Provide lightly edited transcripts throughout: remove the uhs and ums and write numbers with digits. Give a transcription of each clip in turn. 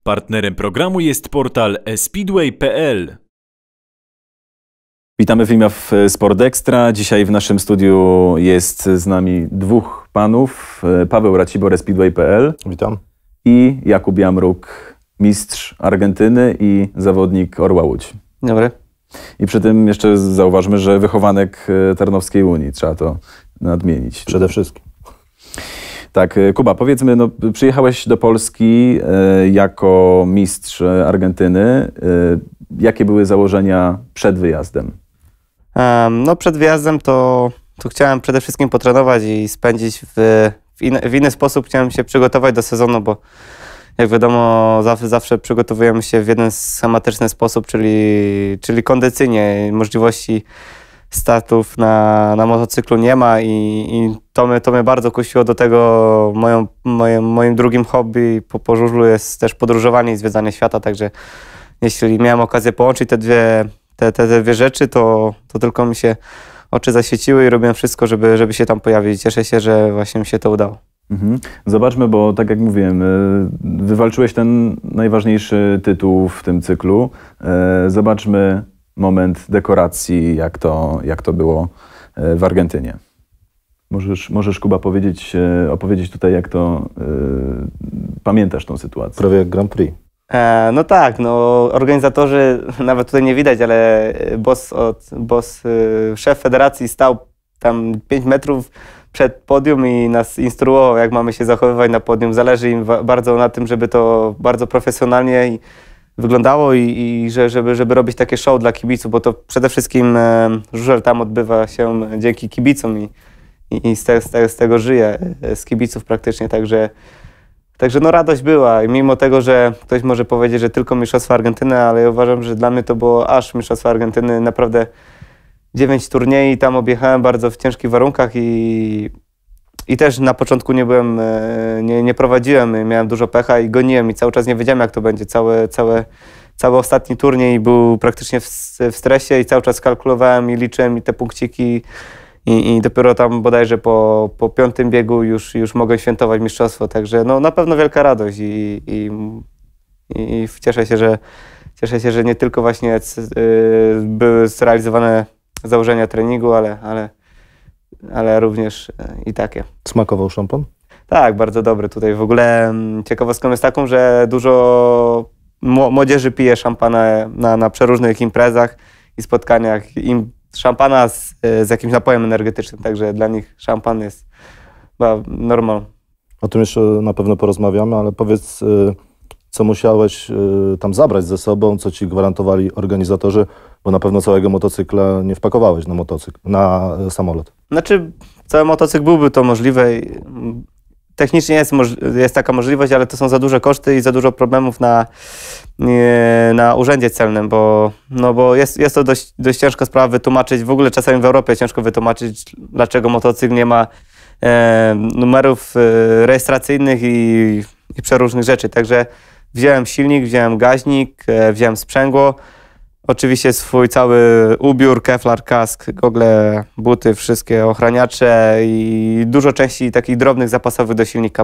Partnerem programu jest portal speedway.pl. Witamy w IMAF Sport Extra. Dzisiaj w naszym studiu jest z nami dwóch panów. Paweł Racibor, speedway.pl. Witam. I Jakub Jamruk, mistrz Argentyny i zawodnik Orła Łódź. Dobry. I przy tym jeszcze zauważmy, że wychowanek Tarnowskiej Unii. Trzeba to nadmienić. Przede wszystkim. Tak, Kuba, powiedzmy, przyjechałeś do Polski jako mistrz Argentyny. Jakie były założenia przed wyjazdem? Przed wyjazdem to chciałem przede wszystkim potrenować i spędzić w inny sposób. Chciałem się przygotować do sezonu, bo jak wiadomo zawsze przygotowujemy się w jeden schematyczny sposób, czyli kondycyjnie. Możliwości startów na motocyklu nie ma i to mnie bardzo kusiło do tego. Moim drugim hobby po żużlu jest też podróżowanie i zwiedzanie świata, także jeśli miałem okazję połączyć te dwie rzeczy, to tylko mi się oczy zaświeciły i robiłem wszystko, żeby się tam pojawić. Cieszę się, że właśnie mi się to udało. Zobaczmy, bo tak jak mówiłem, wywalczyłeś ten najważniejszy tytuł w tym cyklu. Zobaczmy moment dekoracji, jak to było w Argentynie. Możesz Kuba, opowiedzieć tutaj, jak to pamiętasz tą sytuację. Prawie jak Grand Prix. No tak, organizatorzy, nawet tutaj nie widać, ale szef federacji stał tam 5 metrów przed podium i nas instruował, jak mamy się zachowywać na podium. Zależy im bardzo na tym, żeby to bardzo profesjonalnie wyglądało i żeby robić takie show dla kibiców, bo to przede wszystkim żużel tam odbywa się dzięki kibicom i z tego żyje, z kibiców praktycznie, także radość była i mimo tego, że ktoś może powiedzieć, że tylko Mistrzostwa Argentyny, ale ja uważam, że dla mnie to było aż Mistrzostwa Argentyny. Naprawdę 9 turniejów tam objechałem bardzo w ciężkich warunkach i też na początku nie prowadziłem, miałem dużo pecha i goniłem i cały czas nie wiedziałem, jak to będzie. Cały ostatni turniej był praktycznie w stresie i cały czas kalkulowałem i liczyłem i te punkciki i dopiero tam bodajże po 5. biegu już mogę świętować mistrzostwo, także na pewno wielka radość i cieszę się, że nie tylko właśnie były zrealizowane założenia treningu, ale również i takie. Smakował szampan? Tak, bardzo dobry. Tutaj w ogóle ciekawostką jest taką, że dużo młodzieży pije szampana na przeróżnych imprezach i spotkaniach. Szampana z jakimś napojem energetycznym, także dla nich szampan jest normalny. O tym jeszcze na pewno porozmawiamy, ale powiedz, co musiałeś tam zabrać ze sobą, co ci gwarantowali organizatorzy, bo na pewno całego motocykla nie wpakowałeś na samolot. Znaczy, cały motocykl byłby to możliwe. Technicznie jest taka możliwość, ale to są za duże koszty i za dużo problemów na urzędzie celnym, bo jest to dość ciężka sprawa wytłumaczyć. W ogóle czasami w Europie ciężko wytłumaczyć, dlaczego motocykl nie ma numerów rejestracyjnych i przeróżnych rzeczy. Także wziąłem silnik, wziąłem gaźnik, wziąłem sprzęgło, oczywiście swój cały ubiór, kevlar, kask, gogle, buty, wszystkie ochraniacze i dużo części takich drobnych zapasowych do silnika,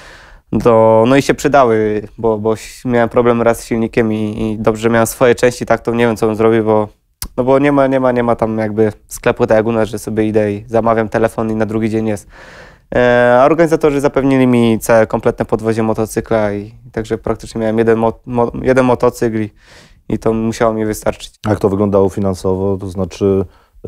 i się przydały, bo miałem problem raz z silnikiem i dobrze, że miałem swoje części, tak to nie wiem, co bym zrobił, bo nie ma tam jakby sklepu tak jak u nas, że sobie idę i zamawiam telefon i na drugi dzień jest. A organizatorzy zapewnili mi całe kompletne podwozie motocykla i także praktycznie miałem jeden motocykl i to musiało mi wystarczyć. Jak to wyglądało finansowo? To znaczy,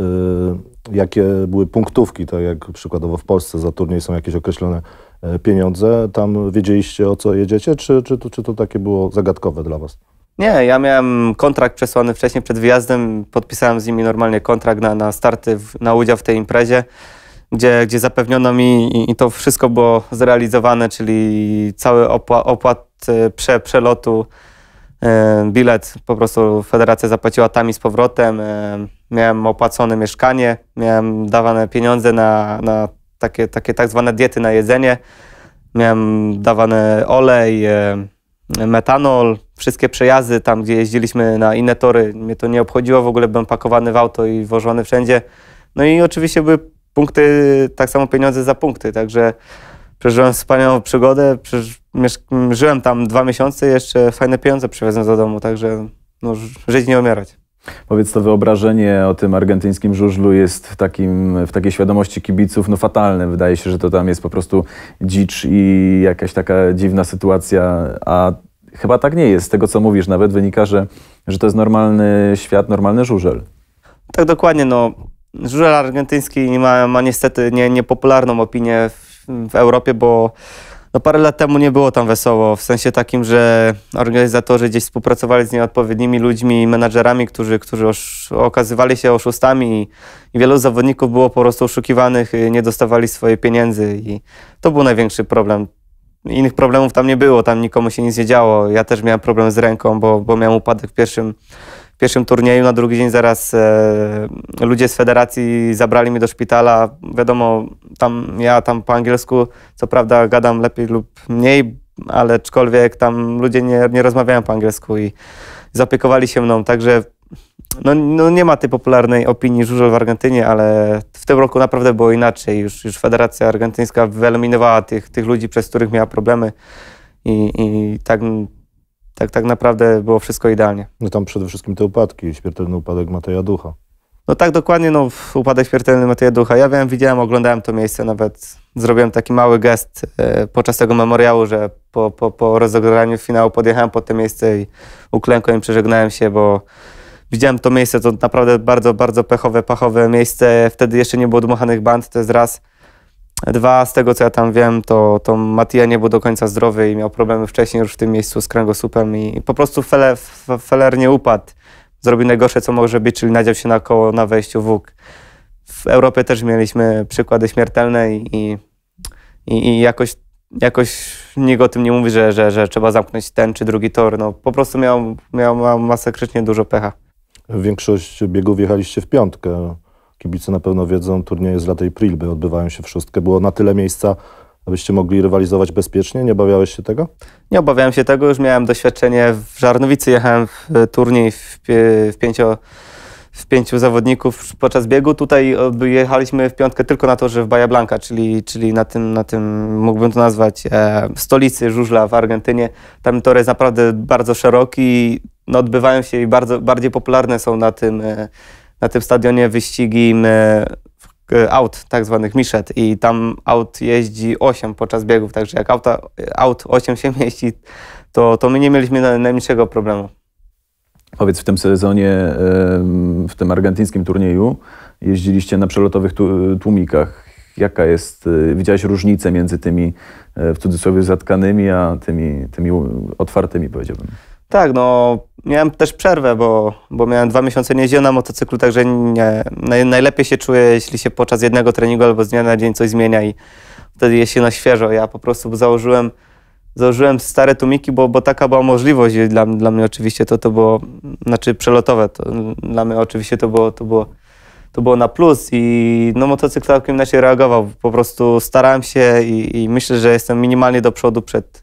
jakie były punktówki, tak jak przykładowo w Polsce za turniej są jakieś określone pieniądze. Tam wiedzieliście, o co jedziecie, czy to takie było zagadkowe dla was? Nie, ja miałem kontrakt przesłany wcześniej przed wyjazdem, podpisałem z nimi normalnie kontrakt na starty, na udział w tej imprezie, gdzie zapewniono mi i to wszystko było zrealizowane, czyli cały opłat przelotu, bilet po prostu federacja zapłaciła tam i z powrotem, miałem opłacone mieszkanie, miałem dawane pieniądze na takie tak zwane diety na jedzenie, miałem dawane olej, metanol, wszystkie przejazdy tam, gdzie jeździliśmy na inne tory, mnie to nie obchodziło, w ogóle byłem pakowany w auto i wożony wszędzie. No i oczywiście były punkty, tak samo pieniądze za punkty, także przeżyłem wspaniałą przygodę, żyłem tam 2 miesiące i jeszcze fajne pieniądze przywiozłem do domu, także no, żyć nie umierać. Powiedz, to wyobrażenie o tym argentyńskim żużlu jest w takiej świadomości kibiców no fatalne. Wydaje się, że to tam jest po prostu dzicz i jakaś taka dziwna sytuacja, a chyba tak nie jest. Z tego, co mówisz, nawet wynika, że to jest normalny świat, normalny żużel. Tak, dokładnie. No, żużel argentyński ma niestety niepopularną opinię w Europie, bo no parę lat temu nie było tam wesoło, w sensie takim, że organizatorzy gdzieś współpracowali z nieodpowiednimi ludźmi, menadżerami, którzy okazywali się oszustami i wielu zawodników było po prostu oszukiwanych, nie dostawali swoich pieniędzy i to był największy problem. Innych problemów tam nie było, tam nikomu się nic nie działo. Ja też miałem problem z ręką, bo miałem upadek w pierwszym turnieju. Na drugi dzień zaraz ludzie z federacji zabrali mnie do szpitala. Wiadomo, ja tam po angielsku, co prawda gadam lepiej lub mniej, ale aczkolwiek tam ludzie nie rozmawiają po angielsku i zaopiekowali się mną. Także no nie ma tej popularnej opinii żużel w Argentynie, ale w tym roku naprawdę było inaczej. Już Federacja Argentyńska wyeliminowała tych ludzi, przez których miała problemy i tak naprawdę było wszystko idealnie. No tam przede wszystkim te upadki, śmiertelny upadek Mateja Ducha. No tak, dokładnie, no upadek śmiertelny Mateja Ducha. Ja widziałem, oglądałem to miejsce, nawet zrobiłem taki mały gest podczas tego memoriału, że po rozegraniu finału podjechałem pod to miejsce i uklękłem i przeżegnałem się, bo widziałem to miejsce, to naprawdę bardzo, bardzo pachowe miejsce. Wtedy jeszcze nie było dmuchanych band, to jest raz. 2, z tego co ja tam wiem, to Matija nie był do końca zdrowy i miał problemy wcześniej już w tym miejscu z kręgosłupem i po prostu Feller nie upadł. Zrobił najgorsze, co może być, czyli nadział się na koło na wejściu w łuk. W Europie też mieliśmy przykłady śmiertelne i jakoś nikt o tym nie mówi, że trzeba zamknąć ten czy drugi tor. No, po prostu miał masakrycznie dużo pecha. Większość biegów jechaliście w piątkę. Kibice na pewno wiedzą, turnieje z Latej Prilby odbywają się w szóstkę. Było na tyle miejsca, abyście mogli rywalizować bezpiecznie? Nie obawiałeś się tego? Nie obawiałem się tego. Już miałem doświadczenie w Żarnowicy. Jechałem w turniej w 5 zawodników podczas biegu. Tutaj jechaliśmy w piątkę tylko na torze w Bahia Blanca, czyli na tym mógłbym to nazwać stolicy żużla w Argentynie. Tam tor jest naprawdę bardzo szeroki. No, odbywają się i bardziej popularne są na tym stadionie wyścigi aut, tak zwanych miszet i tam aut jeździ 8 podczas biegów, także jak aut 8 się mieści, to my nie mieliśmy najmniejszego problemu. Powiedz, w tym sezonie, w tym argentyńskim turnieju jeździliście na przelotowych tłumikach. Jaka jest, widziałeś różnicę między tymi w cudzysłowie zatkanymi, a tymi otwartymi, powiedziałbym? Tak, no miałem też przerwę, bo miałem 2 miesiące nie jeździłem na motocyklu, także najlepiej się czuję, jeśli się podczas jednego treningu albo z dnia na dzień coś zmienia i wtedy jest się na świeżo. Ja po prostu założyłem stare tłumiki, bo taka była możliwość i dla mnie oczywiście to było, znaczy przelotowe, to dla mnie oczywiście to było na plus i no motocykl całkiem inaczej reagował. Po prostu starałem się i myślę, że jestem minimalnie do przodu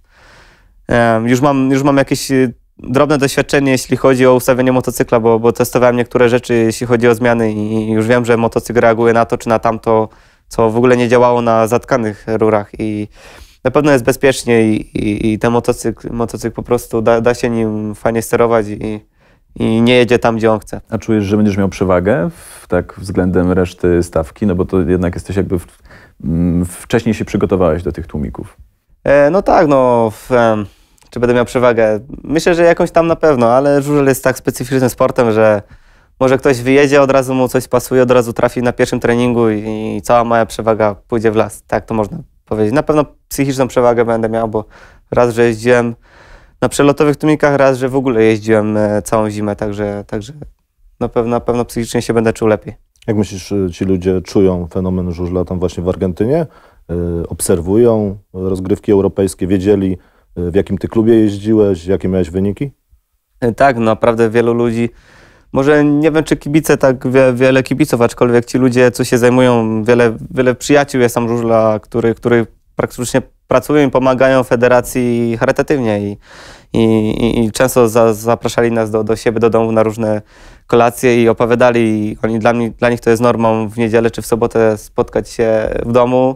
już mam jakieś drobne doświadczenie, jeśli chodzi o ustawienie motocykla, bo testowałem niektóre rzeczy, jeśli chodzi o zmiany i już wiem, że motocykl reaguje na to czy na tamto, co w ogóle nie działało na zatkanych rurach i na pewno jest bezpiecznie i ten motocykl po prostu da się nim fajnie sterować i nie jedzie tam, gdzie on chce. A czujesz, że będziesz miał przewagę tak względem reszty stawki? No bo to jednak jesteś jakby wcześniej się przygotowałeś do tych tłumików. No tak, czy będę miał przewagę? Myślę, że jakąś tam na pewno, ale żużel jest tak specyficznym sportem, że może ktoś wyjedzie, od razu mu coś pasuje, od razu trafi na pierwszym treningu i cała moja przewaga pójdzie w las. Tak to można powiedzieć. Na pewno psychiczną przewagę będę miał, bo raz, że jeździłem na przelotowych tłumikach, raz, że w ogóle jeździłem całą zimę, także na pewno psychicznie się będę czuł lepiej. Jak myślisz, ci ludzie czują fenomen żużla tam właśnie w Argentynie? Obserwują rozgrywki europejskie, wiedzieli, w jakim ty klubie jeździłeś, jakie miałeś wyniki? Tak, naprawdę wielu ludzi, może nie wiem, czy kibice, tak wiele kibiców, aczkolwiek ci ludzie, co się zajmują, wiele przyjaciół jest tam żużla, którzy praktycznie pracują i pomagają federacji charytatywnie i często zapraszali nas do siebie, do domu na różne kolacje i opowiadali. Dla nich to jest normą w niedzielę czy w sobotę spotkać się w domu,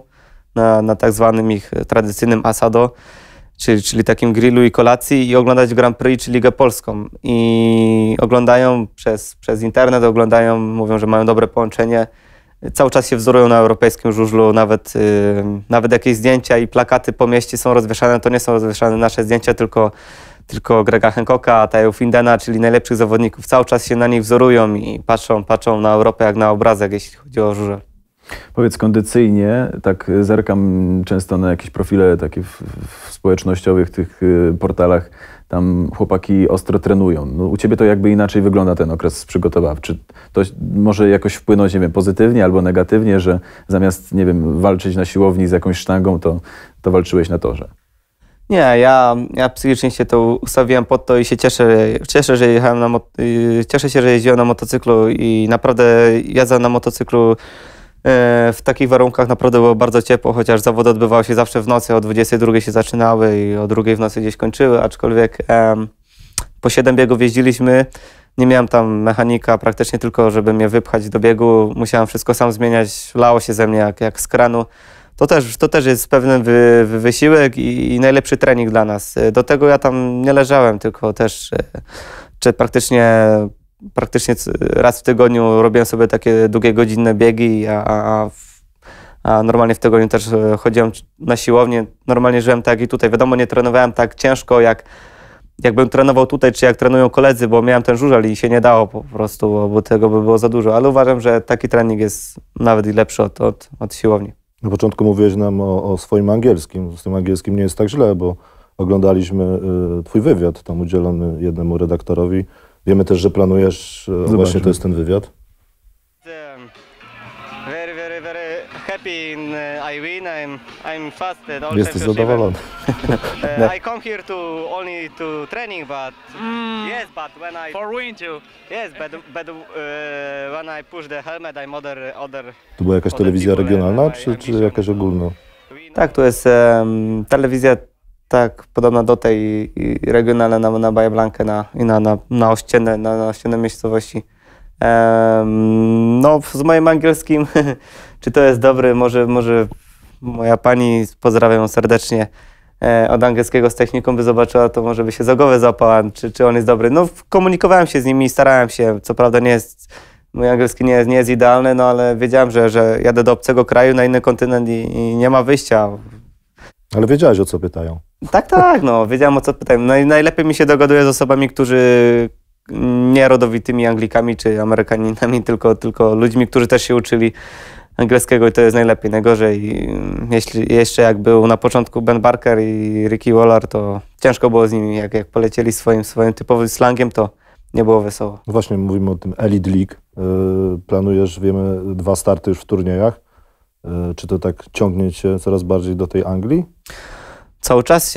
na tak zwanym ich tradycyjnym asado, czyli takim grillu i kolacji i oglądać Grand Prix czy Ligę Polską. I oglądają przez internet, mówią, że mają dobre połączenie. Cały czas się wzorują na europejskim żużlu, nawet jakieś zdjęcia i plakaty po mieście są rozwieszane, to nie są rozwieszane nasze zdjęcia, tylko Grega Hancocka, Teo Findena, czyli najlepszych zawodników. Cały czas się na nich wzorują i patrzą na Europę jak na obrazek, jeśli chodzi o żużel. Powiedz, kondycyjnie, tak zerkam często na jakieś profile takie w społecznościowych tych portalach, tam chłopaki ostro trenują. No, u Ciebie to jakby inaczej wygląda ten okres przygotowawczy. To może jakoś wpłynąć, nie wiem, pozytywnie albo negatywnie, że zamiast, nie wiem, walczyć na siłowni z jakąś sztangą, to walczyłeś na torze? Nie, ja psychicznie się to ustawiłem pod to i się cieszę, że jeździłem na motocyklu i naprawdę jazda na motocyklu w takich warunkach naprawdę było bardzo ciepło, chociaż zawody odbywały się zawsze w nocy, o 22 się zaczynały i o 2 w nocy gdzieś kończyły, aczkolwiek po 7 biegów jeździliśmy, nie miałem tam mechanika praktycznie tylko, żeby mnie wypchać do biegu, musiałem wszystko sam zmieniać, lało się ze mnie jak z kranu. To też jest pewien wysiłek i najlepszy trening dla nas. Do tego ja tam nie leżałem, tylko też praktycznie raz w tygodniu robiłem sobie takie długie, godzinne biegi, a normalnie w tygodniu też chodziłem na siłownię. Normalnie żyłem tak jak i tutaj. Wiadomo, nie trenowałem tak ciężko, jakbym trenował tutaj, czy jak trenują koledzy, bo miałem ten żużel i się nie dało po prostu, bo tego by było za dużo. Ale uważam, że taki trening jest nawet i lepszy od siłowni. Na początku mówiłeś nam o swoim angielskim. Z tym angielskim nie jest tak źle, bo oglądaliśmy Twój wywiad tam udzielony jednemu redaktorowi. Wiemy też, że planujesz, właśnie to jest ten wywiad. Jesteś zadowolony. I come here only to training, but yes, but when I For win too. yes, but when I push the helmet, I'm other. To była jakaś telewizja regionalna, czy jakaś ogólna? Tak, to jest telewizja tak podobna do tej regionalna na Bahia Blanca na ościenne miejscowości. No, z moim angielskim, czy to jest dobry, może moja pani, pozdrawiam ją serdecznie, od angielskiego z techniką by zobaczyła, to może by się za głowę złapała, czy on jest dobry. No, komunikowałem się z nimi, starałem się, co prawda mój angielski nie jest idealny, no ale wiedziałem, że jadę do obcego kraju, na inny kontynent i nie ma wyjścia. Ale wiedziałeś, o co pytają. Tak, no, wiedziałem, o co pytają. No i najlepiej mi się dogaduję z osobami, którzy nie rodowitymi Anglikami czy Amerykaninami, tylko ludźmi, którzy też się uczyli angielskiego i to jest najlepiej. Najgorzej, jeśli jeszcze jak był na początku Ben Barker i Ricky Waller, to ciężko było z nimi. Jak polecieli swoim typowym slangiem, to nie było wesoło. No właśnie, mówimy o tym Elite League. Planujesz, wiemy, 2 starty już w turniejach. Czy to tak ciągnie cię coraz bardziej do tej Anglii? Cały czas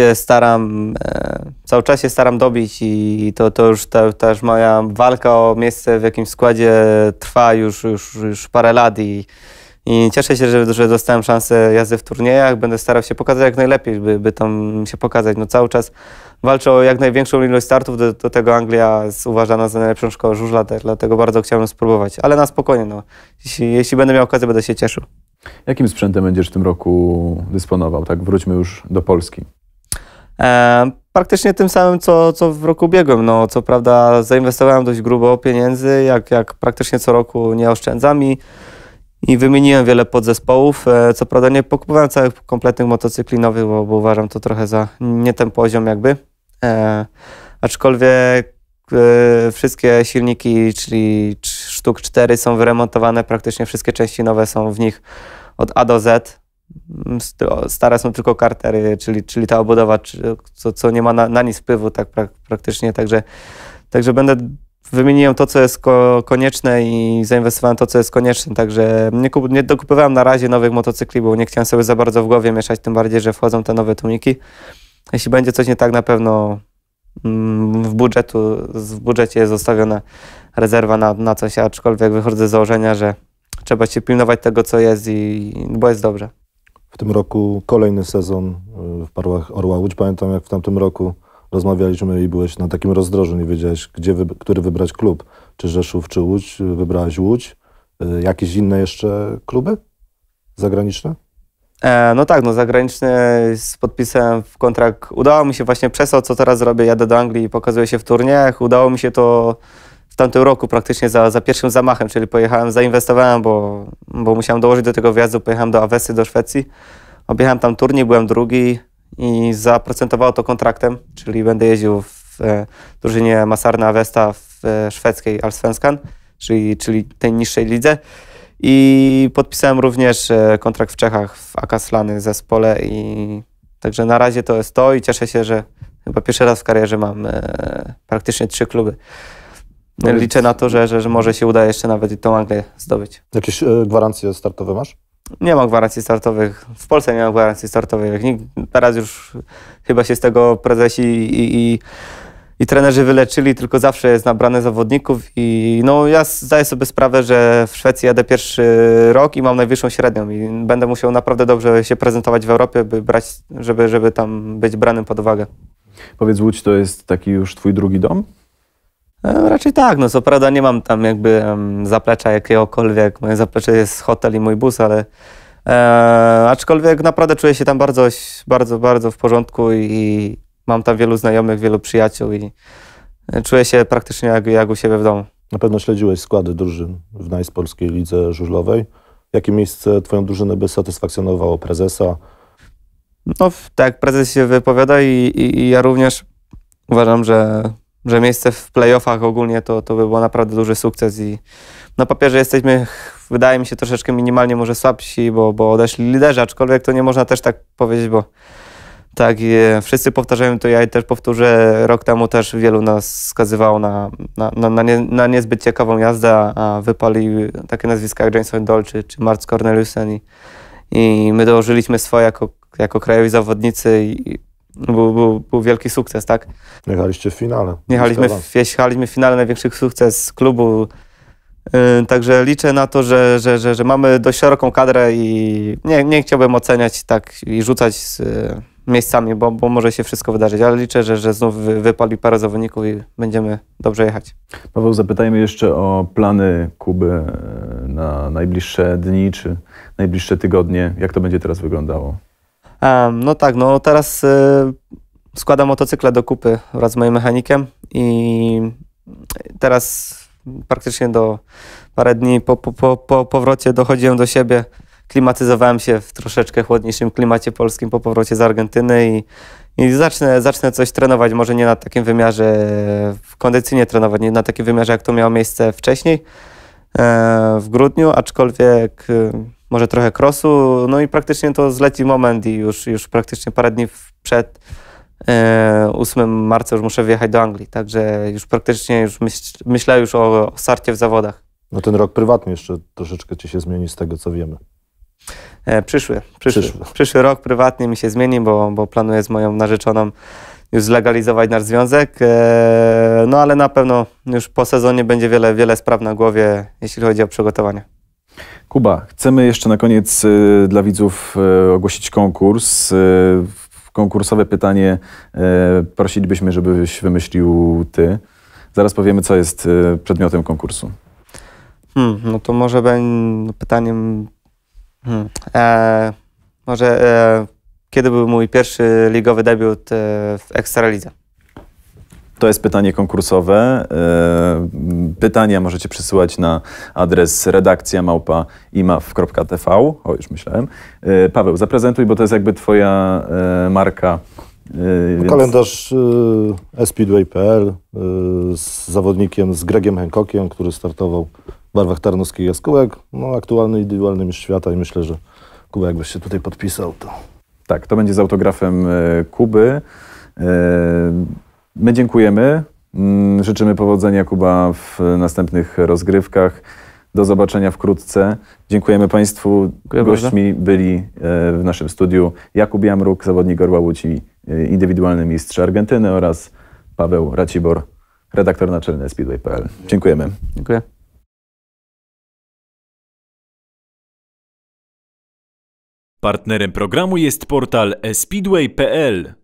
się staram dobić i to już moja walka o miejsce w jakimś składzie trwa już parę lat i cieszę się, że dostałem szansę jazdy w turniejach. Będę starał się pokazać jak najlepiej, by tam się pokazać. No, cały czas walczę o jak największą ilość startów, do tego Anglia jest uważana za najlepszą szkołę żużla, dlatego bardzo chciałem spróbować. Ale na spokojnie, no. Jeśli będę miał okazję, będę się cieszył. Jakim sprzętem będziesz w tym roku dysponował? Tak, wróćmy już do Polski. Praktycznie tym samym, co w roku ubiegłym. No, co prawda zainwestowałem dość grubo pieniędzy, jak praktycznie co roku nie oszczędzam i wymieniłem wiele podzespołów. Co prawda nie pokupowałem całych kompletnych motocykli nowych, bo uważam to trochę za nie ten poziom jakby. Aczkolwiek wszystkie silniki, czyli sztuk 4 są wyremontowane, praktycznie wszystkie części nowe są w nich od A do Z. Stare są tylko kartery, czyli ta obudowa, co nie ma na nic wpływu tak praktycznie. Także wymieniłem to, co jest konieczne i zainwestowałem to, co jest konieczne. Także nie dokupywałem na razie nowych motocykli, bo nie chciałem sobie za bardzo w głowie mieszać, tym bardziej, że wchodzą te nowe tłumiki. Jeśli będzie coś nie tak, na pewno w budżecie jest zostawiona rezerwa na coś, aczkolwiek wychodzę z założenia, że trzeba się pilnować tego, co jest, bo jest dobrze. W tym roku kolejny sezon w Parłach Orła Łódź. Pamiętam, jak w tamtym roku rozmawialiśmy i byłeś na takim rozdrożu, nie wiedziałeś, który wybrać klub. Czy Rzeszów, czy Łódź. Wybrałeś Łódź. Jakieś inne jeszcze kluby zagraniczne? No tak, no zagraniczny podpisałem w kontrakt. Udało mi się właśnie przez to, co teraz robię, jadę do Anglii i pokazuję się w turniejach. Udało mi się to w tamtym roku praktycznie za pierwszym zamachem, czyli pojechałem, zainwestowałem, bo musiałem dołożyć do tego wjazdu, pojechałem do Avesy, do Szwecji. Objechałem tam turniej, byłem drugi i zaprocentowało to kontraktem, czyli będę jeździł w drużynie Masarna Avesta w szwedzkiej Allsvenskan, czyli tej niższej lidze. I podpisałem również kontrakt w Czechach w AK Slany zespole i także na razie to jest to i cieszę się, że chyba pierwszy raz w karierze mam praktycznie 3 kluby. Liczę na to, że może się uda jeszcze nawet i tą Anglię zdobyć. Jakieś gwarancje startowe masz? Nie mam gwarancji startowych. W Polsce nie mam gwarancji startowych. Teraz już chyba się z tego prezesi i trenerzy wyleczyli, tylko zawsze jest nabrane zawodników i no ja zdaję sobie sprawę, że w Szwecji jadę pierwszy rok i mam najwyższą średnią i będę musiał naprawdę dobrze się prezentować w Europie, żeby tam być branym pod uwagę. Powiedz, Łódź to jest taki już twój drugi dom? Raczej tak, no co prawda nie mam tam jakby zaplecza jakiegokolwiek, moje zaplecze jest hotel i mój bus, ale aczkolwiek naprawdę czuję się tam bardzo w porządku i mam tam wielu znajomych, wielu przyjaciół i czuję się praktycznie jak u siebie w domu. Na pewno śledziłeś składy drużyn w NICE Polskiej Lidze Żużlowej. Jakie miejsce twoją drużynę by satysfakcjonowało prezesa? No tak, prezes się wypowiada i ja również uważam, że miejsce w playoffach ogólnie to by było naprawdę duży sukces i na papierze jesteśmy, wydaje mi się, troszeczkę minimalnie może słabsi, bo odeszli liderzy, aczkolwiek to nie można też tak powiedzieć, bo tak, wszyscy powtarzają to, ja też powtórzę, rok temu też wielu nas wskazywało na niezbyt ciekawą jazdę, a wypalił takie nazwiska jak Jameson Doll czy Mats Corneliusen i my dołożyliśmy swoje jako krajowi zawodnicy i był wielki sukces, tak? Jechaliście w finale. Jechaliśmy w finale, największy sukces klubu. Także liczę na to, że mamy dość szeroką kadrę i nie chciałbym oceniać tak i rzucać z miejscami, bo może się wszystko wydarzyć, ale liczę, że znów wypali parę zawodników i będziemy dobrze jechać. Paweł, zapytajmy jeszcze o plany Kuby na najbliższe dni czy najbliższe tygodnie. Jak to będzie teraz wyglądało? No tak, no teraz składam motocykle do kupy wraz z moim mechanikiem i teraz praktycznie do parę dni po powrocie dochodziłem do siebie, klimatyzowałem się w troszeczkę chłodniejszym klimacie polskim po powrocie z Argentyny i zacznę coś trenować, może nie na takim wymiarze, kondycyjnie trenować, nie na takim wymiarze, jak to miało miejsce wcześniej w grudniu, aczkolwiek może trochę crossu, no i praktycznie to zleci moment i już praktycznie parę dni przed 8 marca już muszę wyjechać do Anglii, także już praktycznie myślę już o starcie w zawodach. No ten rok prywatny jeszcze troszeczkę ci się zmieni z tego, co wiemy. Przyszły rok prywatnie mi się zmieni, bo planuję z moją narzeczoną już zlegalizować nasz związek, no ale na pewno już po sezonie będzie wiele spraw na głowie, jeśli chodzi o przygotowanie. Kuba, chcemy jeszcze na koniec dla widzów ogłosić konkurs. Konkursowe pytanie prosilibyśmy, żebyś wymyślił ty. Zaraz powiemy, co jest przedmiotem konkursu. No to może będzie pytaniem... kiedy był mój pierwszy ligowy debiut w Ekstralidze? To jest pytanie konkursowe. Pytania możecie przysyłać na adres redakcja@imaw.tv. O, już myślałem. Paweł, zaprezentuj, bo to jest jakby twoja marka. Więc... Kalendarz speedway.pl z zawodnikiem, z Gregiem Hancockiem, który startował w barwach tarnowskich jaskółek. No, aktualny indywidualny mistrz świata i myślę, że Kuba, jakbyś się tutaj podpisał, to... Tak, to będzie z autografem Kuby. My dziękujemy. Życzymy powodzenia, Kuba, w następnych rozgrywkach. Do zobaczenia wkrótce. Dziękujemy Państwu. Gośćmi byli w naszym studiu Jakub Jamruk, zawodnik Orła Łódź i indywidualny mistrz Argentyny oraz Paweł Racibor, redaktor naczelny speedway.pl. Dziękujemy. Dziękuję. Partnerem programu jest portal speedway.pl.